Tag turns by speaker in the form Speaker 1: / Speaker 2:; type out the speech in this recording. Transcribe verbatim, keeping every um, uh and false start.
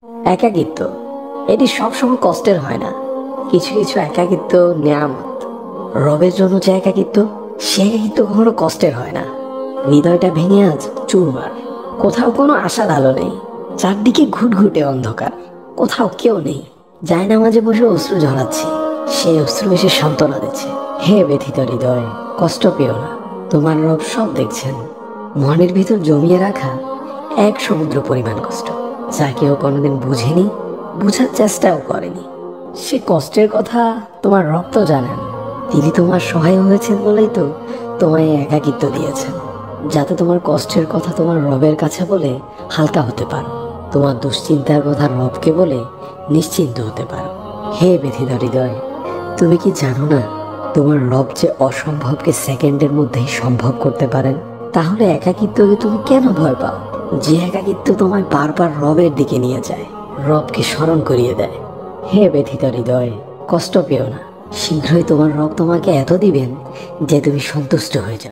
Speaker 1: একাকিত্ব এটি সবসময় কষ্টের হয় না। কিছু কিছু একাকিত্ব নেয়ামত। রবের জন্য যে একাকিত্ব, সে একাকিত্ব কখনো কষ্টের হয় না। হৃদয়টা ভেঙে আজ চুরমার। কোথাও কোনো আশার আলো নেই, চারদিকে ঘুটঘুটে অন্ধকার। কোথাও কেউ নেই। যায় না, মাঝে বসে অশ্রু ঝরাচ্ছি, সে অশ্রু এসে সান্ত্বনা দিচ্ছে। হে ব্যথিত হৃদয়, কষ্ট পেও না, তোমার রব সব দেখছেন। মনের ভিতর জমিয়ে রাখা এক সমুদ্র পরিমাণ কষ্ট, যা কেউ কোনোদিন বুঝেনি, বুঝার চেষ্টাও করেনি। সে কষ্টের কথা তোমার রব তো জানেন। তিনি তোমার সহায় হয়েছেন বলেই তো তোমায় একাকিত্ব দিয়েছেন, যাতে তোমার কষ্টের কথা তোমার রবের কাছে বলে হালকা হতে পারো, তোমার দুশ্চিন্তার কথা রবকে বলে নিশ্চিন্ত হতে পারো। হে ব্যথিত হৃদয়, তুমি কি জানো না তোমার রব যে অসম্ভবকে সেকেন্ডের মধ্যেই সম্ভব করতে পারেন? তাহলে একাকিত্বকে তুমি কেন ভয় পাও? যে একাকিত্ব তোমায় বারবার রবের দিকে নিয়ে যায়, রবকে স্মরণ করিয়ে দেয়। হে ব্যথিত হৃদয়, কষ্ট পেও না। শীঘ্রই তোমার রব তোমাকে এত দিবেন যে তুমি সন্তুষ্ট হয়ে যাবে।